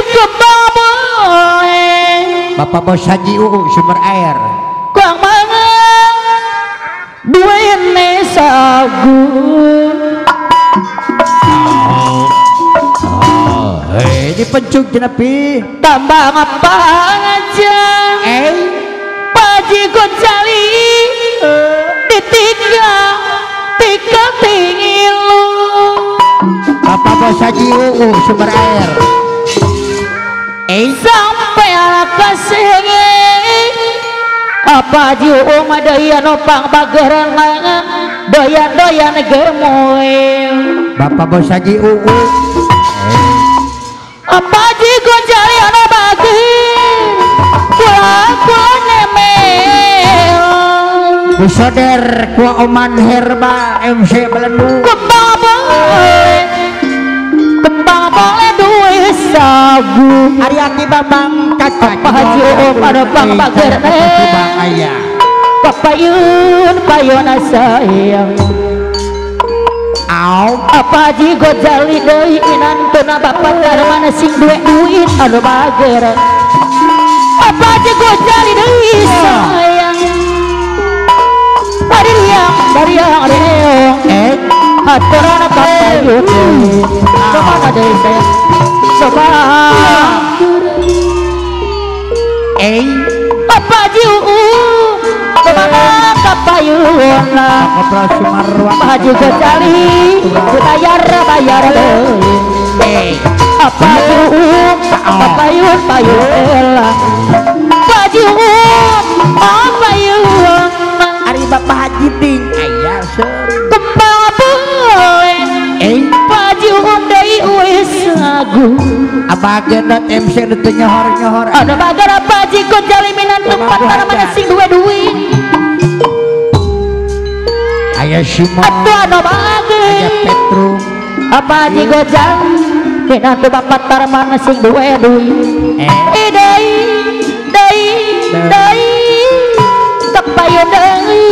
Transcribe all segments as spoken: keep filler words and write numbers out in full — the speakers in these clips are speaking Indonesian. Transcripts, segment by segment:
kebaboy Bapak Bos Haji Uu sumber air kang mangan duwene sagu hei dipencuk jenepi tambah apa aja eh Paji Gojali ditinggal tinggal tingilu Bapak Bos Haji Uu sumber air eh sampai ala kasengi apa jiu madaya nopang bageran doyan-doyan gemoy Bapak Bos Haji Uu apa ji Gojali ana bagi kula-kula nemel Busoder Kua Oman Herba M C Belendung kembang boleh kembang boleh duwe sagu Ariati Babang Kaca apa haji om pada bang bager Bang Ayah papayun payun sayang Au apa haji Gojali deui inantuna bapak darmana sing duwe duit anu bager apa haji Gojali deui sayang dari yang dari yang reong eh haturana papayun kemana deui sayang coba eh apa haji uu kemana kapayun Kopral Sumarwan Haji Gojali bayar bayar deui eh apa haji uu kapayun payun haji uu payun Ari Bapak Haji Ding Ayah sering kembang boy eh haji uu deui wis sagu abageun M C nu teu nyohor-nyohor ada bagar apa haji Gojali minan tempat mana sing duwe duit Ayah Simon atuh anu bager Ayah Petrum apa haji Gojali minan tuh bapak tarmana sing duwe duit eh idai dai dai kapayun deui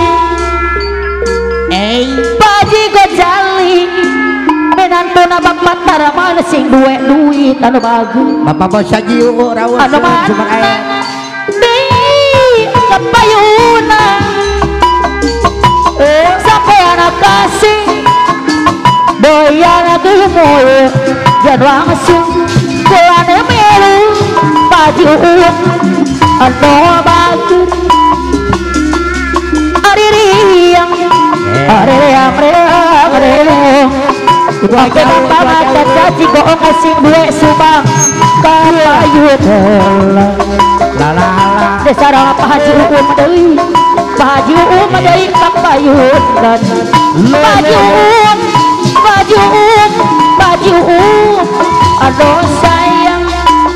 eh Paji Gojali menantuna bapak tarmana sing duwe duit anu bagus Bapak Bos Haji Uu rawuh anu sumber mana air deui kapayuna eh sampai anak kasih doyan gemoy jan langsung kulane melu Paji Uu anu bagus ari riang ari riang riang riang Wajah bapak caci bohong asing duwe subang kapayun la la la desar apa haji uu deui Pak Haji uu deui kapayun dan Pak Haji uu Pak Haji uu Pak Haji uu aduh sayang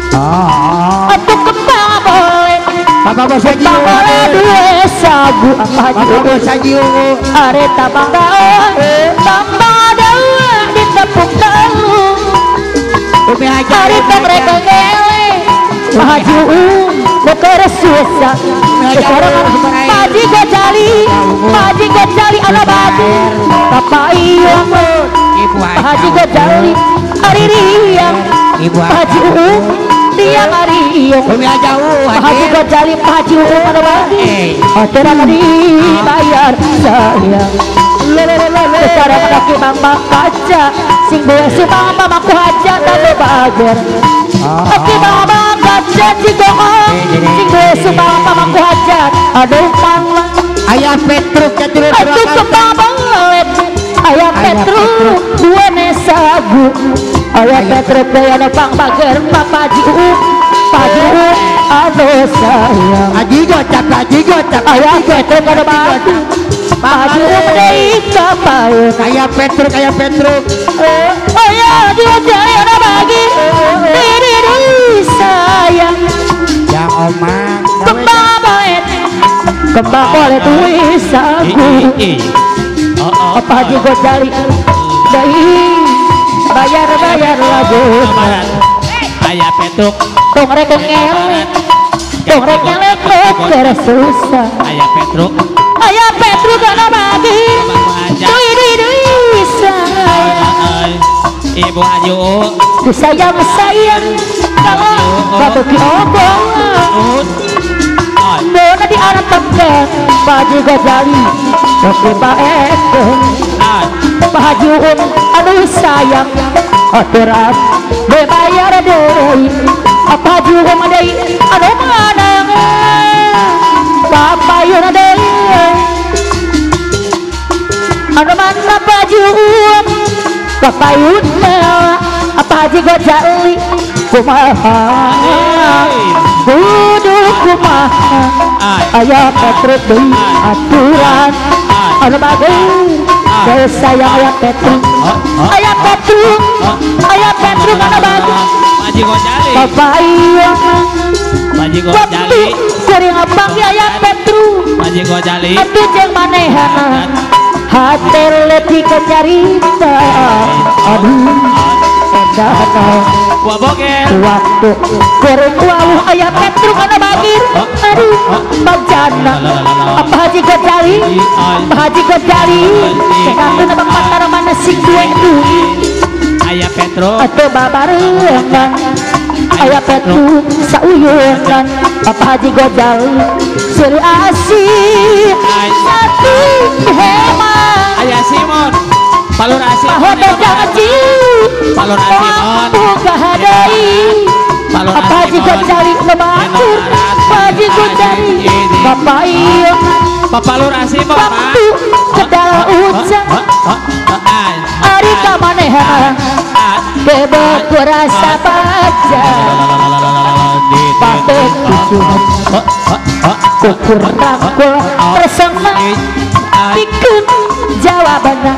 oh atuh kembang boleh Bapak Bos Haji kembang boleh Uu duwe sagu apa haji Bapak uu Bos Haji Uu are tabang daun tambah daun di tepung telur Umi Haji hari mereka ngele Pak Haji uu beker susah sekarang Pak Haji Gojali Pak Haji Gojali ala batu kapayun Ibu Pak Haji Gojali hari riang Ibu Pak Haji uu dia hari riang Umi Haji Uu Pak Haji Gojali Pak Haji uu mana batu aturan dibayar sayang sekarang laki mama kaca sing duwe subang mamaku hajat anu bager aki mama kaca cigong sing duwe subang mamaku hajat aduh mama Ayah Petruk caturut aduh kembang banget ayah Petruk duwe sagu ayah Petruk daya nepang bager Papa Haji Uu Pak Haji Uu aduh sayang Haji gocap Haji gocap ayah Petruk ada batu Pak Haji Uu deui kapayun Ayah Petruk Ayah Petruk ayah Gojali ada bagi diri diri sayang yang omang kembang baet kembang boleh tulis sagu apa Haji Gojali deui bayar bayar lagu Ayah Petruk tong rek ngele tong rek ngele keur susah Ayah Petruk ayah Petruk ada bagi diri diri sayang Ibu Haji Uu disayang sayang kalau batu kiobong Nona di anak tempat Paji Gojali Oke baik Pak Haji Um aduh sayang Oterat bebayar deh Pak Haji Um adai aduh mengadang Bapak yun adai aduh mana Pak Haji Um Bapak yun Pak Haji Gojali kumaha duduk kumaha ayah Petruk deui aturan anu bageus deui sayang ayah Petruk ayah Petruk ayah Petruk anu bageus Haji Gojali papayong Haji Gojali kuring abang ayah Petruk Haji Gojali atuh jeung manehna hate leutik carita aduh edan Waboger waktu goreng waluh ayah Petruk ana bagir aduh bagjana apa Haji Gojali Pak Haji Gojali kenapa bang patar mana sing duwe duit ayah Petruk atuh babarengan ayah Petruk sauyunan apa Haji Gojali seri asih satu hemat ayah Simon Palur Asim pahoda janji Palur Asimon buka hadai apa Haji Gojali lebatur Pak Haji Gojali Bapak iya Palur Asimon waktu kedal ucap hari kamanehana kebek kurasa baca patek tujuan ukur rangkul bersama ikut jawabannya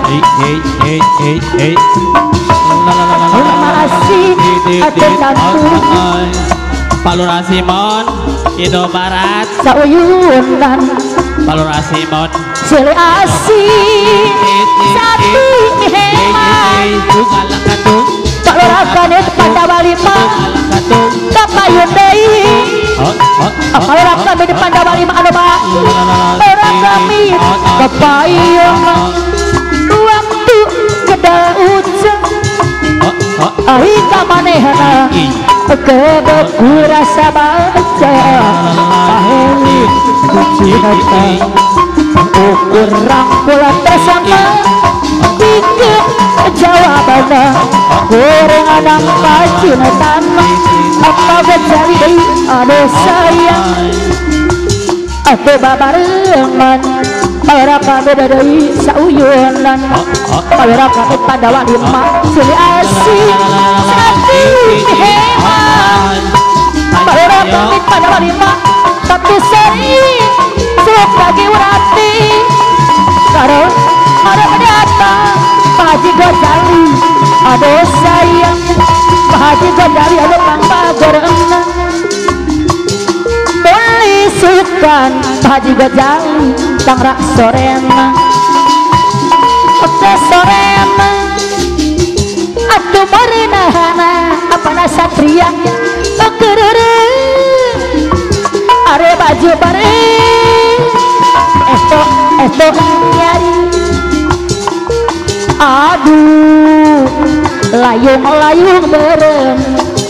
masih ada cantum Palur Asimon Indo Barat sauyunan Palur Asimon sele asih satu hemat Palur Akanet pada walima kapayun deui Palur Akanet pada walima anu bak orang kami kapayun waktu kedal ucap ari kamanehna kebek kurasa baca paheli kucinata ukur rangkul bersama pikir jawabannya goreng anak pacinatan apa Gojali deui anu sayang atuh babarengan para kami deui sauyunan para kami pada walima sili asih sati hemat para kami pada walima satu seri sup lagi urati karo ada datang Pak Haji Gojali aduh sayang Pak Haji Gojali aduh kang bagorengan tulisukan Pak Haji Gojali tang rak sorena oke sorena atuh merenahana apana satria kekerere are baju bare esok esok nyari aduh layung layung berem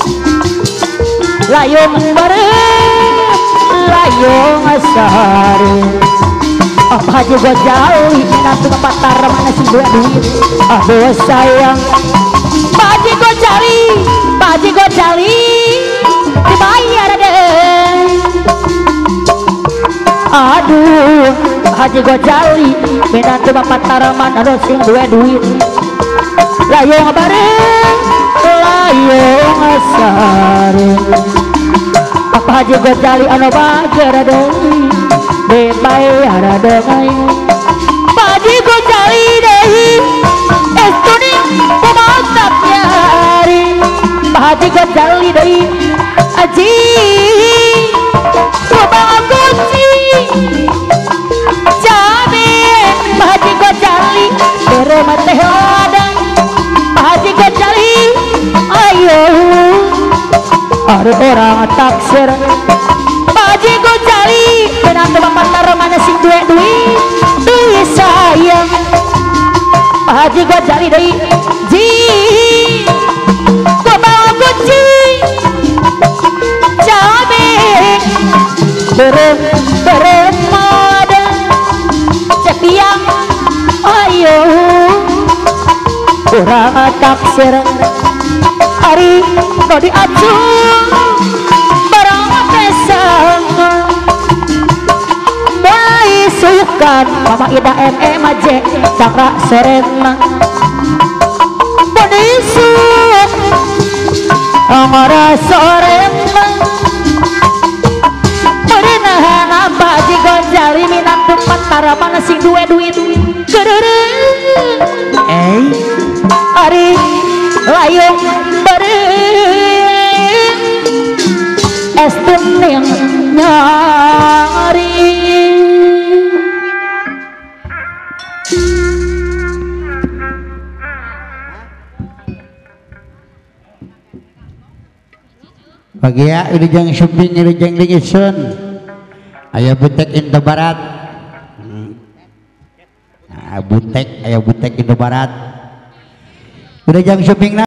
layung berem layung sare apa Haji Gojali nanti patar mana sih dua duit aduh sayang Pak Haji Gojali Pak Haji Gojali dibayar deh aduh Haji Gojali menantu bapak taraman aduh sing dua duit layung bareng layung sare apa Haji Gojali anu bager deui bebayar deui Pak Haji Gojali deui estudi kumaha nyari Pak Haji Gojali deui aji kumaha kunci jamin Pak Haji Gojali bere mate ladang Pak Haji Gojali ayo ada orang taksir Pak Haji Gojali menantu bapak taruh mana sing duit duit duit sayang Pak Haji Gojali deui ji gua bawa kunci taksir ari no diacung barang pesang mulai sukan mama ida M E maje cakra serena bonisu amara sorena merinahan apa jika jari minat tempat tarapan sing duwe duit kerere eh ari layung beri estening nyari pagi ya ini jang syuting ini jang lingisun aya butek Indo Barat nah, butek aya butek Indo Barat udah jang syuting